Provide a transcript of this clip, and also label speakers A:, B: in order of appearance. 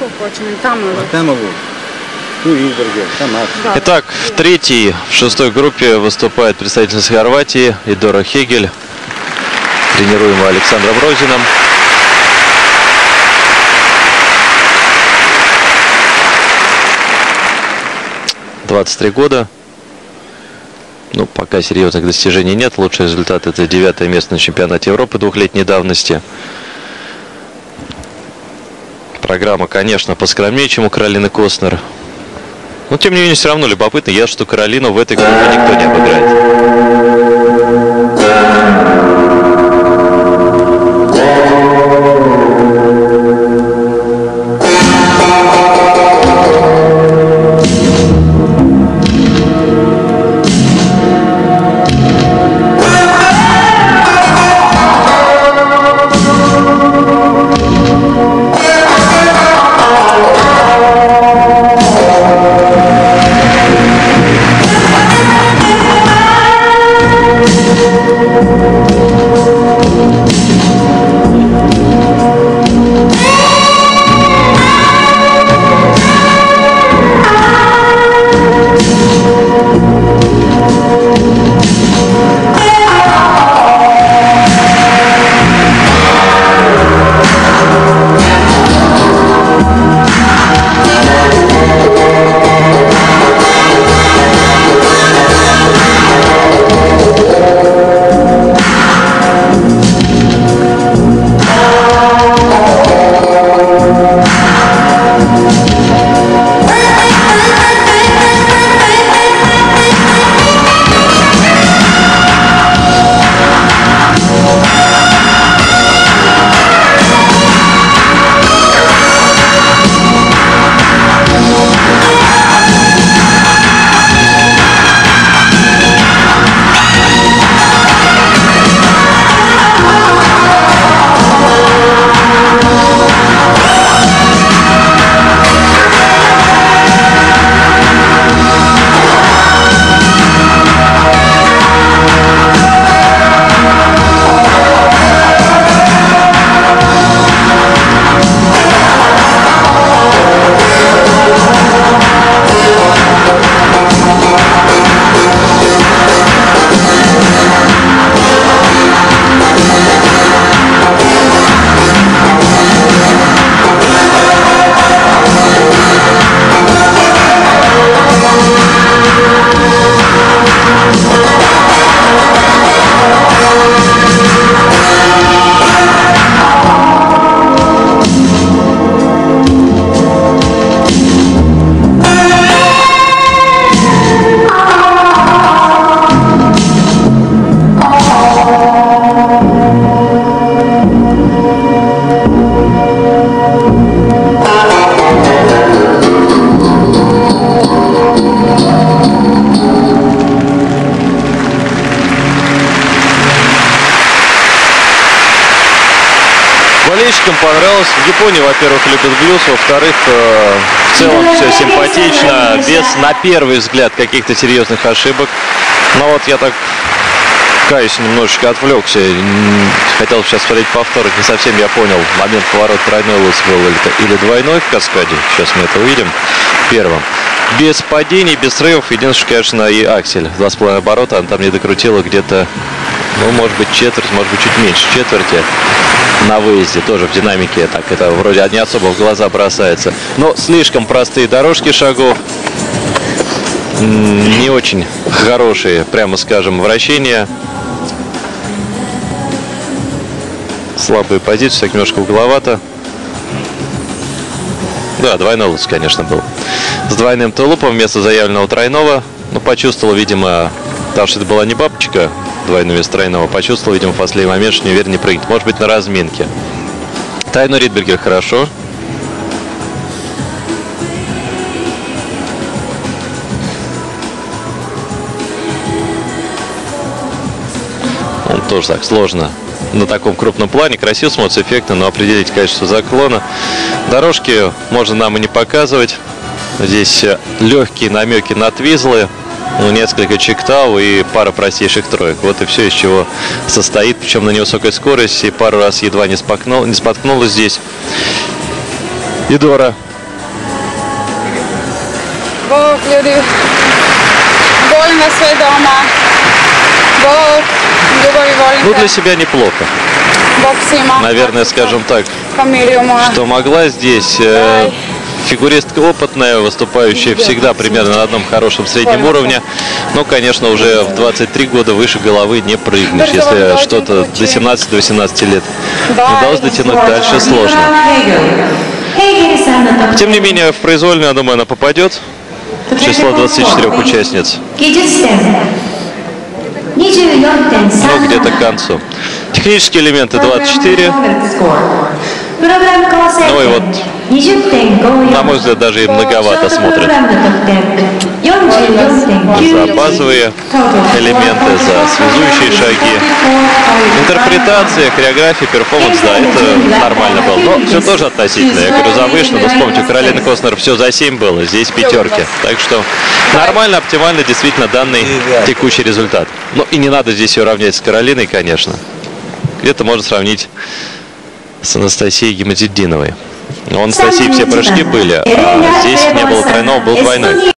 A: Итак, в третьей, в шестой группе выступает представительница Хорватии Идора Хегель, тренируемая Александром Розиным. «23 года. Ну, пока серьезных достижений нет. Лучший результат — это 9-е место на чемпионате Европы двухлетней давности. Программа, конечно, поскромнее, чем у Каролины Костнер. Но, тем не менее, все равно любопытно. Я, что Каролину в этой группе никто не обыграет. Болельщикам понравилось. В Японии, во-первых, любят блюз, во-вторых, в целом все симпатично, без, на первый взгляд, каких-то серьезных ошибок. Но вот я так, каюсь, немножечко отвлекся. Хотел сейчас смотреть повтор, не совсем я понял, момент поворота тройной луз был или двойной в каскаде. Сейчас мы это увидим. Первым. Без падений, без срывов. Единственное, конечно, и аксель. 2,5 оборота, она там не докрутила где-то, ну, может быть, четверть, может быть, чуть меньше четверти. На выезде тоже в динамике так это вроде не особо в глаза бросается, но слишком простые дорожки шагов, не очень хорошие, прямо скажем, вращения, слабые позиции, так немножко угловато. Да, двойной луз, конечно, был с двойным тулупом вместо заявленного тройного. Ну, почувствовал, видимо, потому что это была не бабочка двойного вместо тройного, почувствовал, видимо, в последний момент, что не уверен, не прыгнет. Может быть, на разминке. Тайно Ридбергер хорошо. Он тоже так сложно. На таком крупном плане красиво смотрится, эффектно, но определить качество заклона. Дорожки можно нам и не показывать. Здесь легкие намеки на твизлы. Ну, несколько чектау и пара простейших троек. Вот и все, из чего состоит. Причем на невысокой скорости. Пару раз едва не споткнулась здесь Идора.
B: Bog, ljudi voljna sve doma. Bog, ljubavi volim
A: Ну,
B: te.
A: для себя неплохо.
B: Bog svima.
A: Наверное, скажем так,
B: Familiju moja.
A: что могла здесь фигуристка опытная, выступающая всегда примерно на одном хорошем среднем уровне. Но, конечно, уже в 23 года выше головы не прыгнешь. Если что-то до 17-18 лет не удалось дотянуть, дальше сложно. Тем не менее, в произвольную, я думаю, она попадет. Число 24 участниц. Ну, где-то к концу. Технические элементы 24. Ну и вот, на мой взгляд, даже и многовато смотрят. За базовые элементы, за связующие шаги. Интерпретация, хореография, перформанс, да, это нормально было. Но все тоже относительно. Я говорю, завышено, но вспомните, у Каролины Костнер все за 7 было, здесь пятерки. Так что нормально, оптимально действительно данный текущий результат. Ну и не надо здесь ее равнять с Каролиной, конечно. Где-то можно сравнить с Анастасией Гимадзетдиновой. У Анастасии все прыжки были, а здесь не было тройного, был двойной.